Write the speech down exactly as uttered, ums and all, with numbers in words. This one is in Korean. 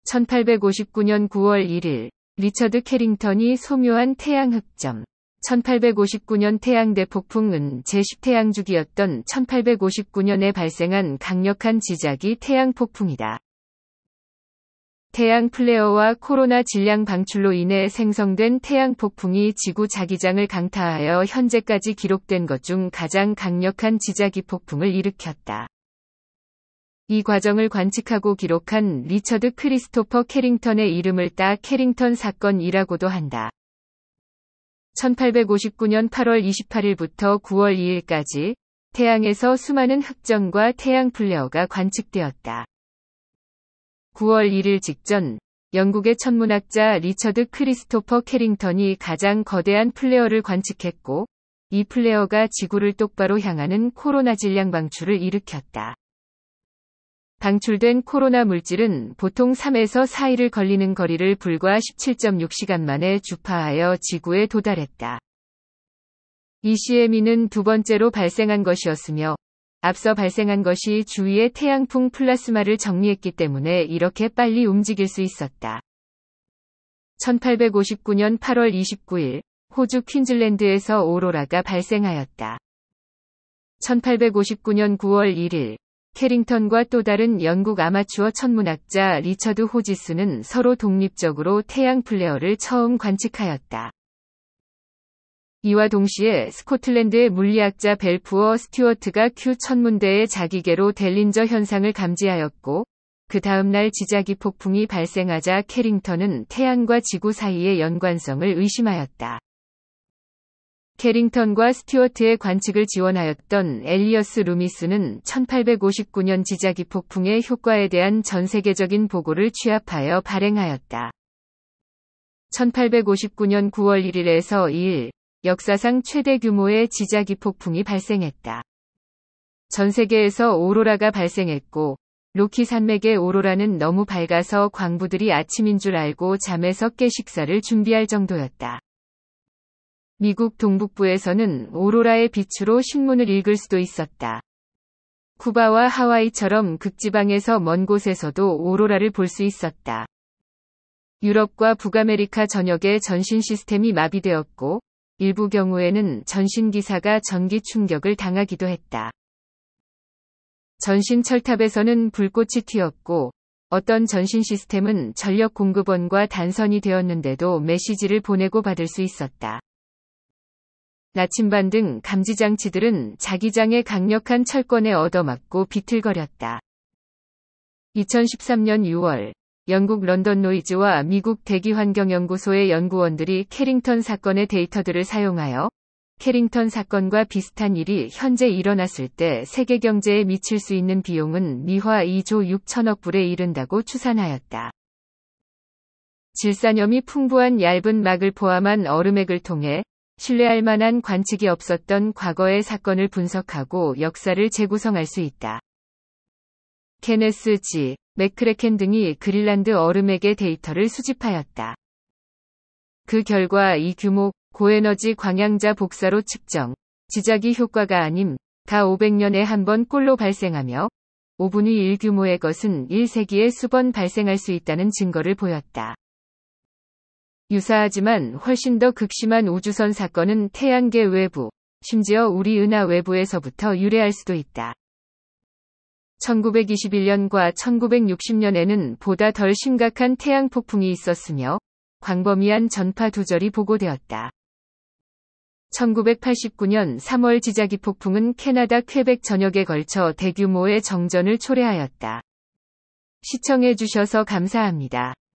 천팔백오십구 년 구월 일일, 리처드 캐링턴이 소묘한 태양 흑점. 천팔백오십구 년 태양 대폭풍은 제십 태양주기였던 천팔백오십구 년에 발생한 강력한 지자기 태양 폭풍이다. 태양 플레어와 코로나 질량 방출로 인해 생성된 태양 폭풍이 지구 자기장을 강타하여 현재까지 기록된 것 중 가장 강력한 지자기 폭풍을 일으켰다. 이 과정을 관측하고 기록한 리처드 크리스토퍼 캐링턴의 이름을 따 캐링턴 사건이라고도 한다. 천팔백오십구 년 팔월 이십팔일부터 구월 이일까지 태양에서 수많은 흑점과 태양 플레어가 관측되었다. 구월 일일 직전, 영국의 천문학자 리처드 크리스토퍼 캐링턴이 가장 거대한 플레어를 관측했고, 이 플레어가 지구를 똑바로 향하는 코로나 질량 방출을 일으켰다. 방출된 코로나 물질은 보통 삼에서 사일을 걸리는 거리를 불과 십칠 점 육 시간 만에 주파하여 지구에 도달했다. 이 씨엠이는 두 번째로 발생한 것이었으며, 앞서 발생한 것이 주위의 태양풍 플라스마를 정리했기 때문에 이렇게 빨리 움직일 수 있었다. 천팔백오십구 년 팔월 이십구일, 호주 퀸즐랜드에서 오로라가 발생하였다. 천팔백오십구 년 구월 일일, 캐링턴과 또 다른 영국 아마추어 천문학자 리처드 호지스는 서로 독립적으로 태양 플레어를 처음 관측하였다. 이와 동시에 스코틀랜드의 물리학자 벨푸어 스튜어트가 큐 천문대의 자기계로 델린저 현상을 감지하였고, 그 다음날 지자기 폭풍이 발생하자 캐링턴은 태양과 지구 사이의 연관성을 의심하였다. 캐링턴과 스튜어트의 관측을 지원하였던 엘리어스 루미스는 천팔백오십구 년 지자기 폭풍의 효과에 대한 전 세계적인 보고를 취합하여 발행하였다. 천팔백오십구 년 구월 일일에서 이일, 역사상 최대 규모의 지자기 폭풍이 발생했다. 전 세계에서 오로라가 발생했고, 로키 산맥의 오로라는 너무 밝아서 광부들이 아침인 줄 알고 잠에서 깨 식사를 준비할 정도였다. 미국 동북부에서는 오로라의 빛으로 신문을 읽을 수도 있었다. 쿠바와 하와이처럼 극지방에서 먼 곳에서도 오로라를 볼 수 있었다. 유럽과 북아메리카 전역의 전신 시스템이 마비되었고, 일부 경우에는 전신 기사가 전기 충격을 당하기도 했다. 전신 철탑에서는 불꽃이 튀었고, 어떤 전신 시스템은 전력 공급원과 단선이 되었는데도 메시지를 보내고 받을 수 있었다. 나침반 등 감지장치들은 자기장에 강력한 철권에 얻어맞고 비틀거렸다. 이천십삼 년 유월, 영국 런던 노이즈와 미국 대기환경연구소의 연구원들이 캐링턴 사건의 데이터들을 사용하여 캐링턴 사건과 비슷한 일이 현재 일어났을 때 세계 경제에 미칠 수 있는 비용은 미화 이조 육천억 불에 이른다고 추산하였다. 질산염이 풍부한 얇은 막을 포함한 얼음액을 통해 신뢰할 만한 관측이 없었던 과거의 사건을 분석하고 역사를 재구성할 수 있다. 케네스 G. 맥크레켄 등이 그린란드 얼음액의 데이터를 수집하였다. 그 결과 이 규모, 고에너지 광양자 복사로 측정, 지자기 효과가 아님, 다 오백 년에 한 번 꼴로 발생하며, 오분의 일 규모의 것은 일 세기에 수번 발생할 수 있다는 증거를 보였다. 유사하지만 훨씬 더 극심한 우주선 사건은 태양계 외부, 심지어 우리 은하 외부에서부터 유래할 수도 있다. 천구백이십일 년과 천구백육십 년에는 보다 덜 심각한 태양 폭풍이 있었으며, 광범위한 전파 두절이 보고되었다. 천구백팔십구 년 삼월 지자기 폭풍은 캐나다 퀘벡 전역에 걸쳐 대규모의 정전을 초래하였다. 시청해주셔서 감사합니다.